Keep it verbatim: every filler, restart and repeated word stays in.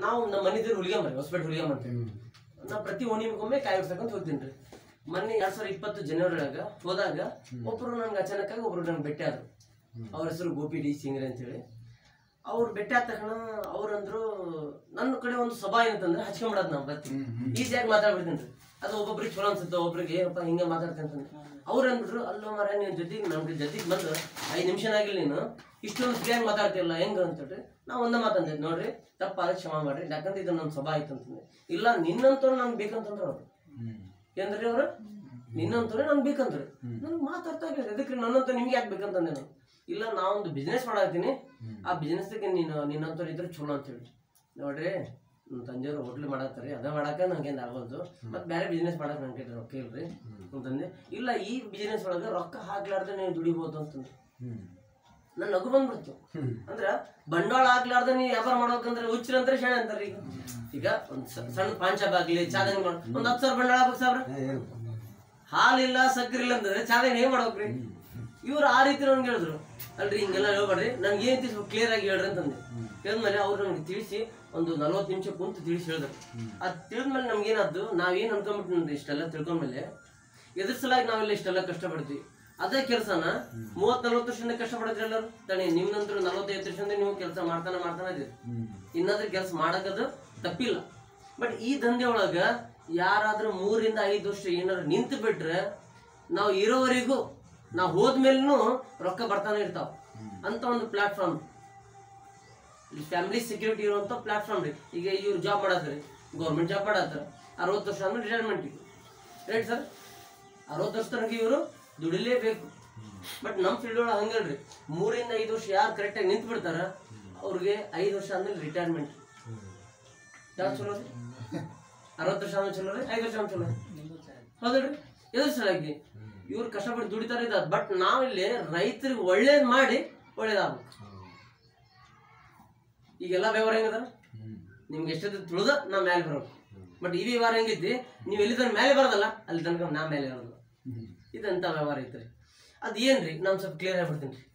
ನಾವು ನಮ್ಮ ಮನಿದೇವ್ರು ಹುಲಿಗೆಂಬರಿ ಹೊಸಪೇಟೆ ಹುಲಿಗೆಂಬ ನಾ ಪ್ರತಿ ಓಣಿಗೊಮ್ಮೆ ಕಾಯಿ ಹೊಡ್ಸಕ್ಕಂತ ಹೋಗ್ತೀನಿ ರೀ. ಮೊನ್ನೆ ಎರಡ್ ಸಾವಿರದ ಇಪ್ಪತ್ತು ಜನವರಿ ಒಳಗ ಹೋದಾಗ ಒಬ್ರು ನನ್ಗೆ ಅಚಾನಕ್ ಆಗಿ ಒಬ್ರು ನನ್ಗೆ ಭೇಟಿ ಆದ್ರು. ಅವ್ರ ಹೆಸರು ಗೋಪಿ ಡಿ ಸಿಂಗ್ರೆ ಅಂತೇಳಿ. ಅವ್ರು ಭೇಟಿ ಆದ ತಕ್ಷಣ ಅವ್ರಂದ್ರು ನನ್ನ ಕಡೆ ಒಂದು ಸಭಾ ಏನಂತಂದ್ರೆ ಹಚ್ಕೊಂಡ್ಬಿಡೋದು ನಾವು ಬತ್ತಿ ಈಸಿಯಾಗಿ ಮಾತಾಡ್ಬಿಡ್ತೀನಿ ರೀ. ಅದು ಒಬ್ಬೊಬ್ರಿಗೆ ಚಲೋ ಅನ್ಸುತ್ತೆ, ಒಬ್ರಿಗೆ ಏನಪ್ಪ ಹಿಂಗೆ ಮಾತಾಡ್ತೀನಿ ಅಂತಂದ್ರೆ ಅವ್ರು ಅಂದ್ಬಿಟ್ರು, ಅಲ್ಲೋ ಮರ ನಿನ್ ಜೊತೆಗೆ ನಮ್ಗೆ ಜೊತೆಗೆ ಬಂದು ಐದು ನಿಮಿಷ ಆಗಿಲ್ಲ, ನೀನು ಇಷ್ಟೊಂದು ಫ್ರೀಯಾಗಿ ಮಾತಾಡ್ತಿಲ್ಲ ಹೆಂಗ ಅಂತೇಳಿ ನಾವು ಒಂದೇ ಮಾತಂದಿದ್ದು, ನೋಡ್ರಿ ತಪ್ಪಾದ ಕ್ಷಮಾ ಮಾಡ್ರಿ, ಯಾಕಂದ್ರೆ ಇದು ನನ್ನ ಸಭಾ ಆಯ್ತು ಅಂತಂದ್ರೆ. ಇಲ್ಲ ನಿನ್ನಂತವ್ರು ನನ್ಗೆ ಬೇಕಂತಂದ್ರೆ ಅವ್ರು ಏನ್ರಿ ಅವ್ರು ನಿನ್ನಂತವ್ರೆ ನನ್ಗೆ ಬೇಕಂದ್ರೆ ನನ್ಗೆ ಮಾತಾಡ್ತಾ ಇರ್ಲಿ, ಅದಕ್ಕೆ ನನ್ನಂತ ನಿಮ್ಗೆ ಯಾಕೆ ಬೇಕಂತಂದೆ ನಾನು. ಇಲ್ಲ ನಾವೊಂದು ಬಿಸ್ನೆಸ್ ಮಾಡಾಕ್ತೀನಿ, ಆ ಬಿಸ್ನೆಸ್ಗೆ ನೀನು ನಿನ್ನಂತವ್ರು ಇದ್ರೆ ಚಲೋ ಅಂತೇಳಿ. ನೋಡ್ರಿ ನಮ್ಮ ತಂದೆಯವರು ಹೋಟ್ಲ್ ಮಾಡಾಕ್ತಾರೆ, ಅದ ಮಾಡಾಕ ನಂಗೇನು ಆಗೋದು, ಮತ್ತೆ ಬೇರೆ ಬಿಸ್ನೆಸ್ ಮಾಡಕ್ ನಂಗೆ ರೊಕ್ಕ ಇಲ್ರಿ ಅಂತಂದೆ. ಇಲ್ಲ ಈ ಬಿಸ್ನೆಸ್ ಒಳಗೆ ರೊಕ್ಕ ಹಾಕ್ಲಾರ್ದೆ ನೀವು ದುಡಿಬೋದು ಅಂತಂದ್ರೆ ನನ್ ನಗು ಬಂದ್ಬಿಡ್ತು. ಅಂದ್ರ ಬಂಡವಾಳ ಆಗ್ಲಾರ್ದ ನೀ ವ್ಯಾಪಾರ ಮಾಡ್ಬೇಕಂದ್ರೆ ಹುಚ್ಚರ ಅಂದ್ರೆ ಶಾಣೆ ಅಂತಾರ. ಈಗ ಈಗ ಒಂದ್ ಸಣ್ಣ ಪಾನ್ ಶಾಪ್ ಆಗ್ಲಿ ಚಾದಂಗ್ ಮಾಡ ಒಂದ್ ಹತ್ತು ಸಾವಿರ ಬಂಡವಾಳ ಆಗ್ಬೇಕು, ಸಾವಿರ ಹಾಲಿಲ್ಲ ಸಕ್ಕರೆ ಇಲ್ಲ ಅಂತಂದ್ರೆ ಚಾದಂಗ್ ಹೇಗ್ ಮಾಡ್ಬೇಕ್ರಿ? ಇವ್ರು ಆ ರೀತಿ ನನ್ಗೆ ಹೇಳಿದ್ರು, ಅಲ್ರಿ ಹಿಂಗೆಲ್ಲ ಹೇಳ್ಬೇಡ್ರಿ, ನನ್ಗೆ ಏನ್ ತಿಳಿಸ್ ಕ್ಲಿಯರ್ ಆಗಿ ಹೇಳ್ರಿ ಅಂತಂದೆ. ತಿಳಿದ್ಮೇಲೆ ಅವ್ರು ನಮ್ಗೆ ತಿಳಿಸಿ ಒಂದು ನಲ್ವತ್ತು ನಿಮಿಷ ಕುಂತು ತಿಳಿಸಿ ಹೇಳಿದ್ರು. ಅದ್ ತಿಳಿದ್ಮೇಲೆ ನಮ್ಗೆ ಏನಾದ್ದು, ನಾವೇನ್ ಅನ್ಕೊಂಡ್ಬಿಟ್ಟು ಇಷ್ಟೆಲ್ಲ ತಿಳ್ಕೊಂಡ್ಮೇಲೆ ಎದುರ್ಸಲಾಗಿ ನಾವೆಲ್ಲ ಇಷ್ಟೆಲ್ಲ ಕಷ್ಟಪಡ್ತೀವಿ. ಅದೇ ಕೆಲಸನ ಮೂವತ್ ನಲ್ವತ್ತು ವರ್ಷದಿಂದ ಕಷ್ಟಪಡಿದ್ರಿ ಎಲ್ಲರೂ ತಣಿ. ನಿಮ್ ನಂತರ ನಲ್ವತ್ತೈದು ವರ್ಷದಿಂದ ನೀವು ಕೆಲಸ ಮಾಡ್ತಾನೆ ಮಾಡ್ತಾನೆ ಇದ್ರಿ, ಇನ್ನಾದ್ರೂ ಕೆಲಸ ಮಾಡಕ್ಕದು ತಪ್ಪಿಲ್ಲ. ಬಟ್ ಈ ದಂಧೆ ಒಳಗ ಯಾರಾದ್ರೂ ಮೂರಿಂದ ಐದು ವರ್ಷ ಏನಾದ್ರು ನಿಂತು ಬಿಟ್ರೆ ನಾವು ಇರೋವರೆಗೂ ನಾವು ಹೋದ್ಮೇಲೂ ರೊಕ್ಕ ಬರ್ತಾನೆ ಇರ್ತಾವ ಅಂತ ಒಂದು ಪ್ಲಾಟ್ಫಾರ್ಮ್, ಫ್ಯಾಮಿಲಿ ಸೆಕ್ಯೂರಿಟಿ ಇರುವಂತ ಪ್ಲಾಟ್ಫಾರ್ಮ್ ರೀ. ಈಗ ಇವ್ರು ಜಾಬ್ ಮಾಡತ್ತಾರೆ, ಗೌರ್ಮೆಂಟ್ ಜಾಬ್ ಮಾಡತ್ತಾರ, ಅರವತ್ತು ವರ್ಷ ಆದ್ಮೇಲೆ ರಿಟೈರ್ಮೆಂಟ್ ರೈಟ್ ಸರ್. ಅರವತ್ತು ವರ್ಷ ತನಕ ಇವರು ದುಡಿಲೇಬೇಕು. ಬಟ್ ನಮ್ ಫೀಲ್ಡ್ ಒಳಗೆ ಹಂಗಲ್ರಿ, ಮೂರಿಂದ ಐದು ವರ್ಷ ಯಾರು ಕರೆಕ್ಟ್ ಆಗಿ ನಿಂತು ಬಿಡ್ತಾರ ಅವ್ರಿಗೆ ಐದು ವರ್ಷ ಆದ್ಮೇಲೆ ರಿಟೈರ್ಮೆಂಟ್. ಯಾವ್ದು ಚಲೋ ರೀ? ಅರವತ್ತು ವರ್ಷ ಆದ್ಮೇಲೆ ಚಲೋ ರೀ, ಐದು ವರ್ಷ ಆದ್ಮೇಲೆ ಚಲೋ ಹೌದ್ರಿ? ಎದ್ರ ಸಲಾಗಿ ಇವ್ರು ಕಷ್ಟಪಟ್ಟು ದುಡಿತಾರ ಇದ. ಬಟ್ ನಾವಿಲ್ಲಿ ರೈತರಿಗೆ ಒಳ್ಳೇದ್ ಮಾಡಿ ಒಳ್ಳೇದಾಗ್ಬೇಕು. ಈಗೆಲ್ಲಾ ವ್ಯವಹಾರ ಹೆಂಗದ ನಿಮ್ಗೆ ಎಷ್ಟೊತ್ತು ತುಳಿದ ನಾ ಮೇಲೆ ಬರೋದು. ಬಟ್ ಈ ವ್ಯವಹಾರ ಹೆಂಗೈತಿ, ನೀವ್ ಎಲ್ಲಿ ತನಕ ಮೇಲೆ ಬರೋದಲ್ಲ ಅಲ್ಲಿ ತನಕ ನಾ ಮೇಲೆ ಬರೋದು. ಇದಂತ ವ್ಯವಹಾರ ಐತ್ರಿ. ಅದ್ ಏನ್ರಿ ನಾನು ಸ್ವಲ್ಪ ಕ್ಲಿಯರ್ ಆಗ್ಬಿಡ್ತೀನಿ.